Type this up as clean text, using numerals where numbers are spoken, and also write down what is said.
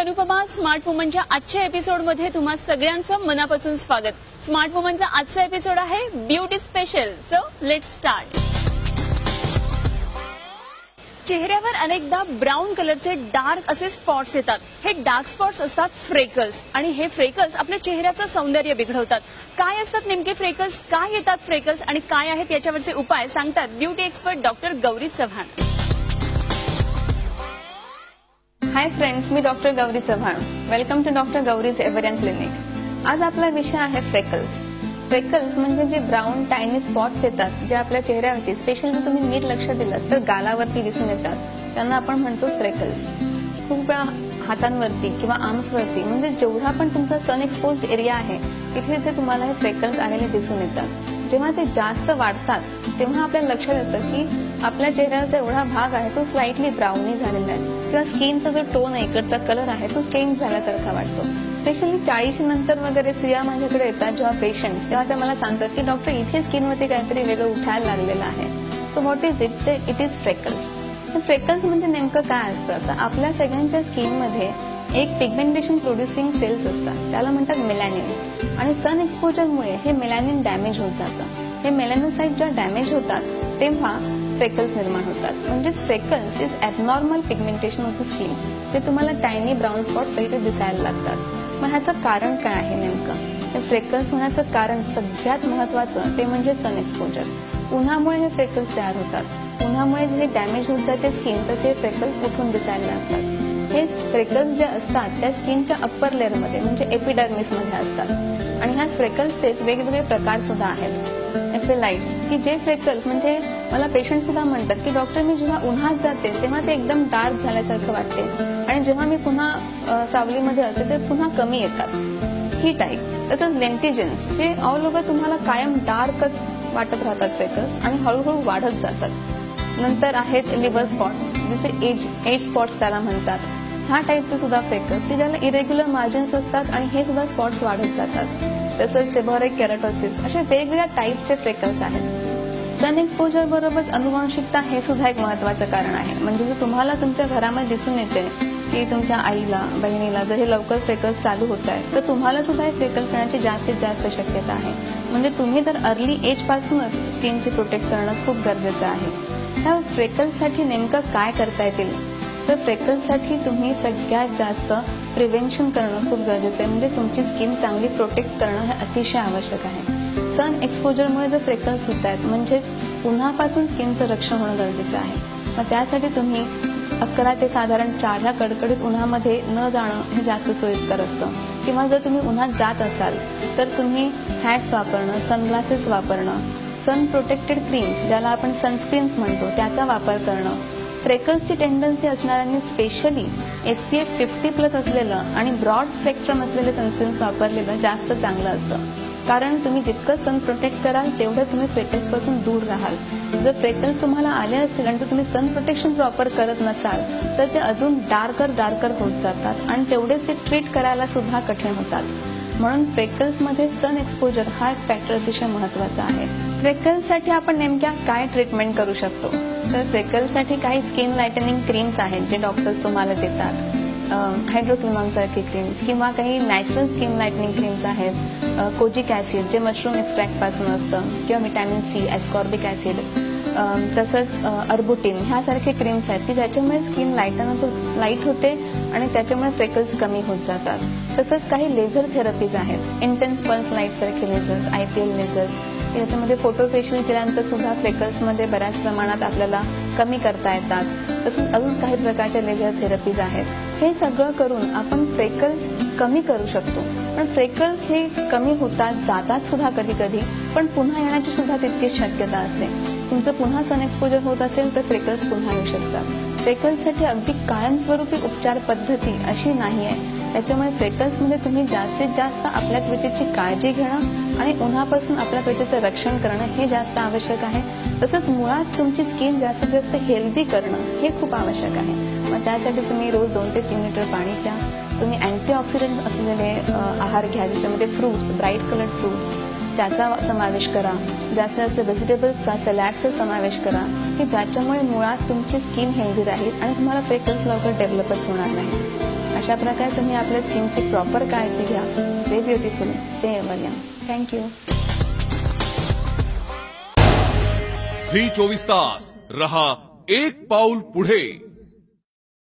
Anupama. Smart वुमनच्या आजच्या एपिसोडमध्ये तुम्हा सगळ्यांचं मनापासून स्वागत. स्मार्ट वुमनचा आजचा एपिसोड आहे beauty special. So let's start. चेहऱ्यावर अनेकदा ब्राऊन कलरचे डार्क असे स्पॉट्स येतात. हे डार्क स्पॉट्स असतात फ्रेकल्स आणि हे फ्रेकल्स आपल्या चेहऱ्याचं सौंदर्य बिघडवतात. काय असतात नेमके फ्रेकल्स, काय येतात फ्रेकल्स आणि काय आहेत याच्यावरचे उपाय सांगतात beauty expert doctor Gauri Chavan. Hi friends, मी doctor Gauri Chavan. Welcome to doctor Gauri's Everyoung clinic. आज आपला विषय आहे फ्रेकल्स. फ्रेकल्स म्हणजे जे ब्राऊन टायनी स्पॉट्स येतात जे आपल्या चेहऱ्यावरती, स्पेशली जर तुम्ही नीट लक्ष दिलं तर गालावरती दिसून येतात, त्यांना आपण म्हणतो फ्रेकल्स. खूप वेळा हातांवरती किंवा आर्म्सवरती, म्हणजे जेवढा पण तुमचा सन एक्सपोज्ड एरिया आहे तिथे तिथे तुम्हाला हे फ्रेकल्स आलेले दिसून येतात. जेव्हा ते जास्त वाढतात तेव्हा आपल्या लक्षात येतं की आपल्या चेहऱ्याचा एवढा भाग आहे तो स्लाइटली ब्राउनी झालेला आहे किंवा स्किनचा जो टोन आहे, इकडचा कलर आहे तो चेंज झाल्यासारखा वाटतो. स्पेशली 40 नंतर वगैरे स्त्रिया माझ्याकडे येतात जेव्हा पेशंट्स, तेव्हा त्या मला सांगतात की डॉक्टर इथे स्किनवरती काहीतरी वेगळं उठायला लागलेलं आहे. So what is it? It is freckles. Freckles म्हणजे नेमकं काय असतं? तर आपल्या सगळ्यांच्या स्किनमध्ये एक पिगमेंटेशन प्रोड्युसिंग सेल्स असतात, त्याला म्हणतात मेलॅनिन. आणि सन एक्सपोजरमुळे हे मेलॅनिन डॅमेज होत जातं. हे मेलॅनोसाइट जेव्हा डॅमेज होतात तेव्हा फ्रेकल्स निर्माण होतात. म्हणजे freckles is abnormal pigmentation of the skin, जे तुम्हाला टायनी ब्राऊन स्पॉट्स सगळे दिसायला लागतात. मग ह्याचं कारण काय आहे नेमकं? फ्रेकल्स होण्याचं कारण सगळ्यात महत्वाचं ते म्हणजे सन एक्सपोजर. उन्हामुळे हे फ्रेकल्स तयार होतात. उन्हामुळे जे डॅमेज होत जाते स्किन, तसे फ्रेकल्स उठून दिसायला लागतात. हे फ्रेकल्स जे असतात त्या स्किनच्या अप्पर लेअरमध्ये म्हणजे एपिडर्मिस मध्ये असतात. आणि ह्या फ्रेकल्सचे वेगवेगळे प्रकार सुद्धा आहेत. एफिलाइट्स, की जे फ्रेकल्स म्हणजे मला पेशंट सुद्धा म्हणतात की डॉक्टर मी जेव्हा उन्हात जाते तेव्हा ते एकदम डार्क झाल्यासारखं वाटते आणि जेव्हा मी पुन्हा सावलीमध्ये असते ते पुन्हा कमी येतात. ही टाईप. तसंच लेंटिजेन्स, जे ऑल ओव्हर तुम्हाला कायम डार्कच वाटत राहतात फ्रेकल्स आणि हळूहळू वाढत जातात. नंतर आहेत लिव्हर स्पॉट्स, जसे एज स्पॉट्स त्याला म्हणतात. ह्या टाईपचे सुद्धा फ्रेकल्स की ज्याला इरेग्युलर मार्जिन्स असतात आणि हे सुद्धा स्पॉट्स वाढत जातात. तसंच सेबॉरिक केराटोसिस, असे वेगवेगळ्या टाईपचे फ्रेकल्स आहेत. सन एक्सपोजर बरोबर अनुवांशिकता हे सुद्धा एक महत्वाचं कारण आहे. म्हणजे जर तुम्हाला तुमच्या घरामध्ये दिसून येते की तुमच्या आईला, बहिणीला जर हे लवकर फ्रेकल्स चालू होत आहे तर तुम्हाला सुद्धा हे फ्रेकल्स येण्याची जास्तीत जास्त शक्यता आहे. म्हणजे तुम्ही तर अर्ली एज पासूनच स्किनची प्रोटेक्ट करणं खूप गरजेचं आहे. ह्या फ्रेकल्ससाठी नेमकं काय करता येतील? तर फ्रेकल्ससाठी तुम्ही सगळ्यात जास्त प्रिव्हेन्शन करणं खूप गरजेचं आहे. म्हणजे तुमची स्किन चांगली प्रोटेक्ट करणं हे अतिशय आवश्यक आहे. सन एक्सपोजरमुळे जर फ्रेकल्स होत आहेत म्हणजेच उन्हापासून स्किनचं रक्षण होणं गरजेचं आहे. मग त्यासाठी तुम्ही 11 ते साधारण 4 ह्या कडकडीत उन्हामध्ये न जाणं हे जास्त सोयीस्कर असतं. किंवा जर तुम्ही उन्हात जात असाल तर तुम्ही हॅट्स वापरणं, सनग्लासेस वापरणं, सन प्रोटेक्टेड क्रीम ज्याला आपण सनस्क्रीन्स म्हणतो त्याचा वापर करणं. फ्रेकल्सची टेंडन्सी असणाऱ्यांनी स्पेशली SPF 50+ असलेलं आणि ब्रॉड स्पेक्ट्रम असलेले सनस्क्रीन्स वापरलेलं जास्त चांगलं असतं. कारण तुम्ही जितकं सन प्रोटेक्ट कराल तेवढं तुम्ही फ्रेकल्स पासून दूर राहाल. जर फ्रेकल्स तुम्हाला आले असतील आणि तुम्ही सन प्रोटेक्शन प्रॉपर करत नसाल तर ते अजून डार्कर होत जातात आणि तेवढेच ते ट्रीट करायला सुद्धा कठीण होतात. म्हणून फ्रेकल्समध्ये सन एक्सपोजर हा एक फॅक्टर अतिशय महत्वाचा आहे. फ्रेकल्ससाठी आपण नेमक्या काय ट्रीटमेंट करू शकतो? तर फ्रेकल्ससाठी काही स्किन लाइटनिंग क्रीम्स आहेत जे डॉक्टर्स तुम्हाला देतात. हायड्रोक्विनॉन सारखे क्रीम्स किंवा काही नॅचरल स्किन लाइटनिंग क्रीम्स आहेत. कोजिक ऍसिड जे मशरूम एक्स्ट्रॅक्ट पासून असतं किंवा व्हिटॅमिन C, एस्कॉर्बिक ऍसिड, तसंच अर्बुटिन ह्यासारखे क्रीम्स आहेत की ज्याच्यामुळे स्किन लाईट होते आणि त्याच्यामुळे फ्रेकल्स कमी होत जातात. तसंच काही लेझर थेरपीज आहेत. इंटेन्स पल्स लाईट सारखे लेझर्स, IPL लेझर्स, याच्यामध्ये फोटो फेशियल केल्यानंतर सुद्धा फ्रेकल्समध्ये बऱ्याच प्रमाणात आपल्याला कमी करता येतात. तसंच अजून काही प्रकारच्या लेझर थेरपीज आहेत. हे सगळं करून आपण फ्रेकल्स कमी करू शकतो. पण फ्रेकल्स हे कमी होतात, जातात सुद्धा कधी कधी, पण पुन्हा येण्याची सुद्धा तितकीच शक्यता असते. तुमचं पुन्हा सन एक्सपोजर होत असेल तर फ्रेकल्स पुन्हा येऊ शकतात. फ्रेकल्ससाठी अगदी कायमस्वरूपी उपचार पद्धती अशी नाही आहे. त्याच्यामुळे फ्रेकल्समध्ये तुम्ही जास्तीत जास्त आपल्या त्वचेची काळजी घेणं आणि उन्हापासून आपल्या त्वचेचं रक्षण करणं हे जास्त आवश्यक आहे. तसंच मुळात तुमची स्किन जास्तीत जास्त हेल्दी करणं हे खूप आवश्यक आहे. मग त्यासाठी तुम्ही रोज 2 ते 3 लिटर पाणी प्या. तुम्ही अँटीऑक्सिडंट असलेले आहार घ्या, ज्याच्यामध्ये फ्रुट्स, ब्राईट कलर्ड फ्रुट्स त्याचा समावेश करा. जास्तीत जास्त व्हेजिटेबल्सचा, सॅलॅडचा समावेश करा की ज्याच्यामुळे मुळात तुमची स्किन हेल्दी राहील आणि तुम्हाला फ्रेकल्स लवकर डेव्हलपच होणार नाही. अशा प्रकारे तुम्ही आपल्या स्किनची प्रॉपर काळजी घ्या. Stay beautiful, stay ever young. Thank you. Zee 24 Taas रहा एक पाऊल पुढे.